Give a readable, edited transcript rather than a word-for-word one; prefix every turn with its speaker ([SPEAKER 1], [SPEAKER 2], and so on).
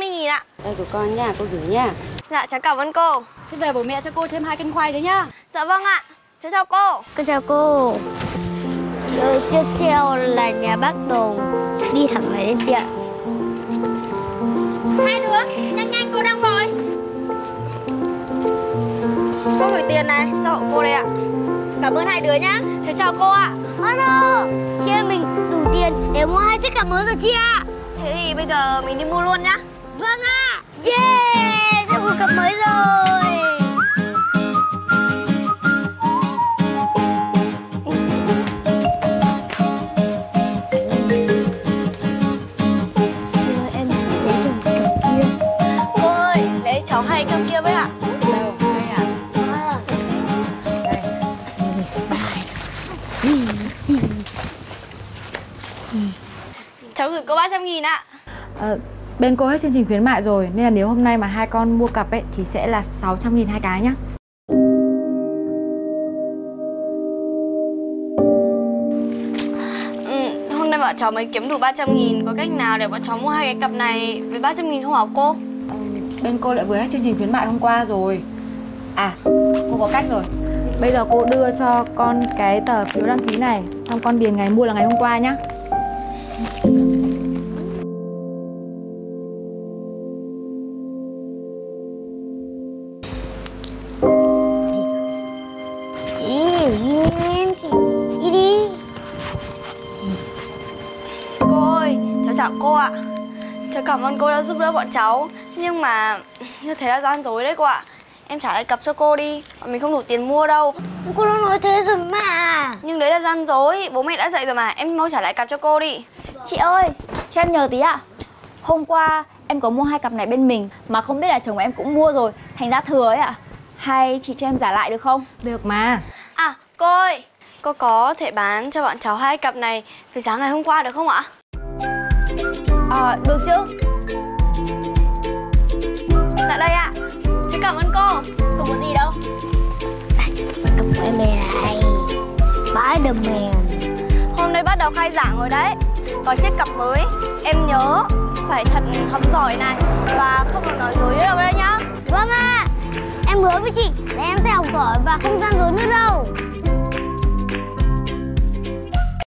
[SPEAKER 1] 350.000 ạ.
[SPEAKER 2] Đây của con nha, cô gửi nha.
[SPEAKER 1] Dạ cháu cảm ơn cô.
[SPEAKER 2] Thế về bố mẹ cho cô thêm 2 cân khoai đấy nhá.
[SPEAKER 1] Dạ vâng ạ. Cháu chào cô.
[SPEAKER 3] Con chào cô. Chị ơi, tiếp theo là nhà bác Tùng. Đi thẳng này lên chị ạ.
[SPEAKER 4] Hai đứa, nhanh nhanh cô đang vội. Cô gửi tiền này.
[SPEAKER 1] Dạ hộ cô đây ạ.
[SPEAKER 4] Cảm ơn hai đứa nhá.
[SPEAKER 1] Cháu chào cô ạ.
[SPEAKER 3] Alo, chị ơi mình đủ tiền để mua 2 chiếc cặp mới rồi chị ạ.
[SPEAKER 1] Thế thì bây giờ mình đi mua luôn nhá.
[SPEAKER 3] Vâng ạ. Yeah, sẽ mua cặp mới rồi. Em lấy chồng cặp kia.
[SPEAKER 1] Cô ơi, lấy cháu 2 cặp kia với ạ.
[SPEAKER 2] Đâu, đây à?
[SPEAKER 1] Cháu gửi cô 300.000 ạ.
[SPEAKER 5] Bên cô hết chương trình khuyến mại rồi, nên là nếu hôm nay mà 2 con mua cặp ấy thì sẽ là 600.000 2 cái nhá.
[SPEAKER 1] Hôm nay bọn cháu mới kiếm đủ 300.000. Có cách nào để bọn cháu mua 2 cái cặp này với 300.000 không hả cô?
[SPEAKER 5] Bên cô lại vừa hết chương trình khuyến mại hôm qua rồi. À, cô có cách rồi. Bây giờ cô đưa cho con cái tờ phiếu đăng ký này, xong con điền ngày mua là ngày hôm qua nhá.
[SPEAKER 3] Chị đi.
[SPEAKER 1] Cô ơi, cháu chào cô ạ. Cháu cảm ơn cô đã giúp đỡ bọn cháu. Nhưng mà như thế là gian dối đấy cô ạ. Em trả lại cặp cho cô đi. Bọn mình không đủ tiền mua đâu.
[SPEAKER 3] Cô đã nói thế rồi mà.
[SPEAKER 1] Nhưng đấy là gian dối. Bố mẹ đã dạy rồi mà. Em mau trả lại cặp cho cô đi.
[SPEAKER 4] Chị ơi, cho em nhờ tí ạ. Hôm qua em có mua 2 cặp này bên mình mà không biết là chồng em cũng mua rồi, thành ra thừa ấy ạ. Hay chị cho em trả lại được không?
[SPEAKER 5] Được mà.
[SPEAKER 1] À, cô ơi, cô có thể bán cho bọn cháu 2 cặp này với giá ngày hôm qua được không ạ?
[SPEAKER 4] Được chứ.
[SPEAKER 1] Dạ đây ạ. Cháu cảm ơn cô.
[SPEAKER 4] Không có gì đâu.
[SPEAKER 3] Cặp của em đây này. Spiderman.
[SPEAKER 1] Hôm nay bắt đầu khai giảng rồi đấy. Có chiếc cặp mới. Em nhớ phải thật học giỏi này. Và không được nói dối nữa đâu đấy nhá.
[SPEAKER 3] Vâng ạ. Em hứa với chị là em sẽ học giỏi và không gian dối nữa đâu.